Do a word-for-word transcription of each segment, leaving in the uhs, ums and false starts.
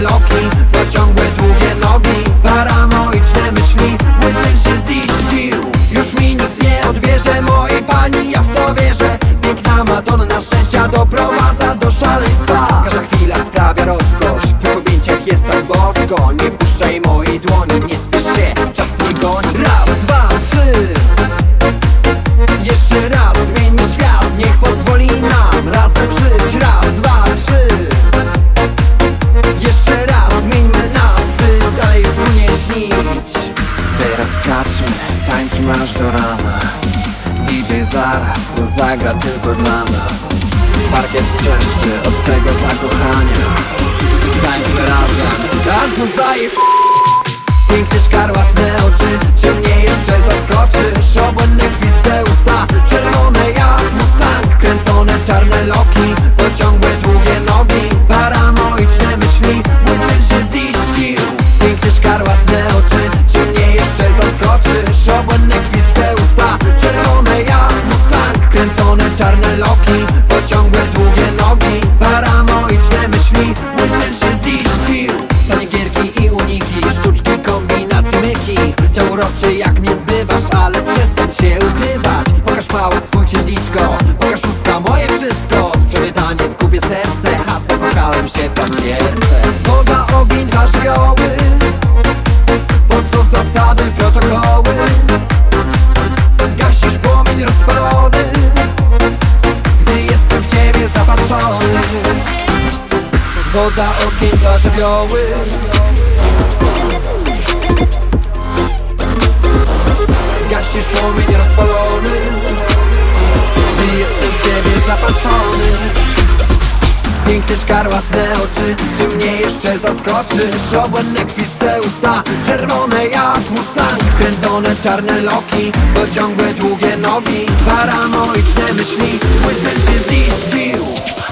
loki, to ciągłe długie nogi, paranoiczne myśli. Mój syn się ziścił, już mi nic nie odbierze mojej pani, ja w to wierzę. Piękna Madonna szczęścia doprowadza do szaleństwa. Każda chwila sprawia rozkosz, w tych objęciach jest tak bosko. Nie puszczaj mojej dłoni, nie spiesz się, czas nie goni. Raz, dwa, trzy. Jeszcze raz zmieńmy świat, niech pozwoli nam razem żyć. Raz, dwa, trzy. Jeszcze raz zmieńmy nas, by dalej wspólnie śnić. Teraz skaczmy, tańczmy aż do rana. D J zaraz zagra tylko dla nas. Parkiet trzeszczy od tego zakochania. Tańczmy razem, aż do zaje... Piękne szkarłatne oczy, czy mnie jeszcze zaskoczysz? Obłędne kwiste usta, czerwone jak Mustang. Kręcone czarne loki, to ciągłe długie nogi, paranoiczne myśli. Mój syn się ziścił. Piękne szkarłatne oczy, czy mnie jeszcze zaskoczysz? Obłędne kwiste usta, czerwone jak Mustang. Kręcone czarne loki, to ciągłe długie nogi, paranoiczne myśli. Mój syn się ziścił. Tanie gierki i uniki, sztuczki, kombinacje, myki. To uroczy jak mnie zbywasz, ale przestań się ukrywać. Pokaż pałac swój księżniczko, pokaż usta, moje wszystko. Sprzedaję taniec, kupię serce, a zakochałem się w kasierce. Woda, ogień, dwa żywioły, po co zasady, protokoły? Gasisz płomień rozpalony, gdy jestem w ciebie zapatrzony. Woda, ogień, dwa żywioły, gasisz płomień rozpalony, gdy jestem w ciebie zapatrzony. Piękne szkarłatne oczy, czy mnie jeszcze zaskoczysz? Obłędne kwiste usta, czerwone jak Mustang. Kręcone czarne loki, to ciągłe długie nogi, paranoiczne myśli. Mój syn się ziścił.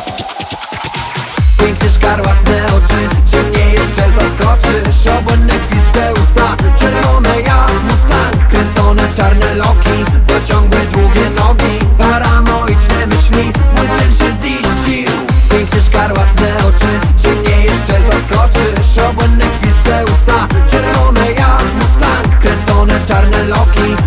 Piękne szkarłatne oczy, czy mnie jeszcze zaskoczysz? Obłędne kwiste usta, czerwone jak Mustang. Kręcone czarne loki, to ciągłe długie nogi, paranoiczne myśli. Mój syn się ziścił. Piękne szkarłatne oczy, czy mnie jeszcze zaskoczysz? Obłędne kwiste usta, czerwone jak Mustang. Kręcone czarne loki,